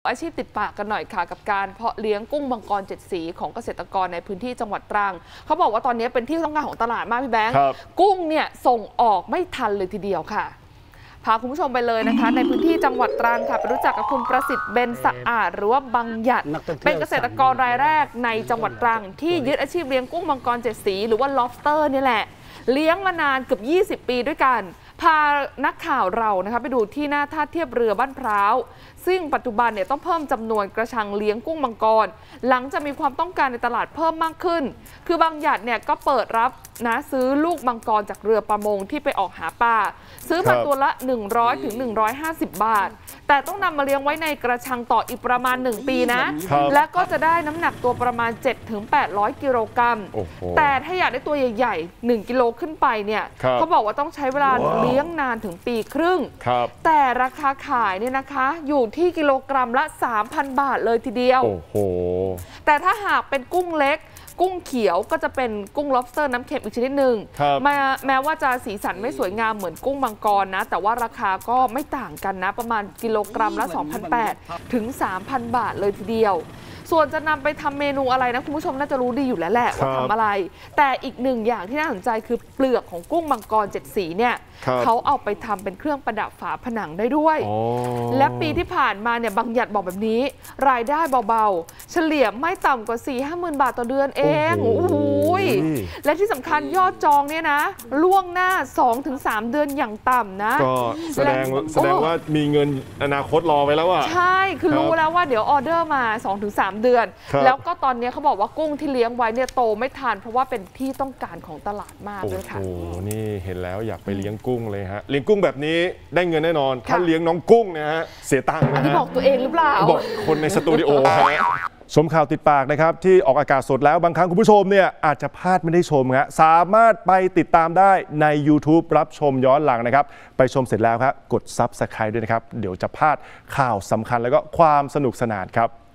อาชีพติดปากกันหน่อยค่ะกับการเพาะเลี้ยงกุ้งมังกร7สีของเกษตรกรในพื้นที่จังหวัดตรังเขาบอกว่าตอนนี้เป็นที่ต้องการของตลาดมากพี่แบงค์กุ้งเนี่ยส่งออกไม่ทันเลยทีเดียวค่ะพาคุณผู้ชมไปเลยนะคะในพื้นที่จังหวัดตรังค่ะไปรู้จักกับคุณประสิทธิ์เบญสะอาดหรือว่าบังหยัดเป็นเกษตรกรรายแรกในจังหวัดตรังที่ยึดอาชีพเลี้ยงกุ้งมังกร7สีหรือว่า lobster นี่แหละเลี้ยงมานานเกือบ20 ปีด้วยกันพานักข่าวเรานะคะไปดูที่หน้าท่าเทียบเรือบ้านพร้าวซึ่งปัจจุบันเนี่ยต้องเพิ่มจำนวนกระชังเลี้ยงกุ้งมังกรหลังจะมีความต้องการในตลาดเพิ่มมากขึ้นคือบางหยัดเนี่ยก็เปิดรับนะซื้อลูกมังกรจากเรือประมงที่ไปออกหาปลาซื้อมาตัวละ100 ถึง 150 บาทแต่ต้องนำมาเลี้ยงไว้ในกระชังต่ออีกประมาณ1 ปีนะและก็จะได้น้ำหนักตัวประมาณ 7 ถึง 800 กิโลกรัมแต่ถ้าอยากได้ตัวใหญ่ๆ1 กิโลขึ้นไปเนี่ยเขาบอกว่าต้องใช้เวลาเลี้ยงนานถึงปีครึ่งแต่ราคาขายเนี่ยนะคะอยู่ที่กิโลกรัมละ 3,000 บาทเลยทีเดียวแต่ถ้าหากเป็นกุ้งเล็กกุ้งเขียวก็จะเป็นกุ้ง lobster น้ำเค็มอีกชนิดหนึ่งแม้ว่าจะสีสันไม่สวยงามเหมือนกุ้งมังกรนะแต่ว่าราคาก็ไม่ต่างกันนะประมาณกิโลกรัมละ 2,800 ถึง 3,000 บาทเลยทีเดียวส่วนจะนำไปทำเมนูอะไรนะคุณผู้ชมน่าจะรู้ดีอยู่แล้วแหละว่าทำอะไรแต่อีกหนึ่งอย่างที่น่าสนใจคือเปลือกของกุ้งมังกร7สีเนี่ยเขาเอาไปทำเป็นเครื่องประดับฝาผนังได้ด้วยและปีที่ผ่านมาเนี่ยบางหยัดบอกแบบนี้รายได้เบาๆเฉลี่ยไม่ต่ำกว่า 4-50,000 บาทต่อเดือนเองโอ้โหและที่สำคัญยอดจองเนี่ยนะล่วงหน้า 2-3 เดือนอย่างต่ำนะก็แสดงว่ามีเงินอนาคตรอไว้แล้วอ่ะใช่คือรู้แล้วว่าเดี๋ยวออเดอร์มา 2-3 เดือนแล้วก็ตอนนี้เขาบอกว่ากุ้งที่เลี้ยงไว้เนี่ยโตไม่ทันเพราะว่าเป็นที่ต้องการของตลาดมากเลยค่ะโอ้โหนี่เห็นแล้วอยากไปเลี้ยงกุ้งเลยฮะเลี้ยงกุ้งแบบนี้ได้เงินแน่นอนถ้าเลี้ยงน้องกุ้งนะฮะเสียตังค์นะฮะอันนี้บอกตัวเองหรือเปล่าบอกคนในสตูดิโอฮะชมข่าวติดปากนะครับที่ออกอากาศสดแล้วบางครั้งคุณผู้ชมเนี่ยอาจจะพลาดไม่ได้ชมฮะสามารถไปติดตามได้ใน YouTube รับชมย้อนหลังนะครับไปชมเสร็จแล้วครับกด Subscribe ด้วยนะครับเดี๋ยวจะพลาดข่าวสำคัญแล้วก็ความสนุกสนานครับ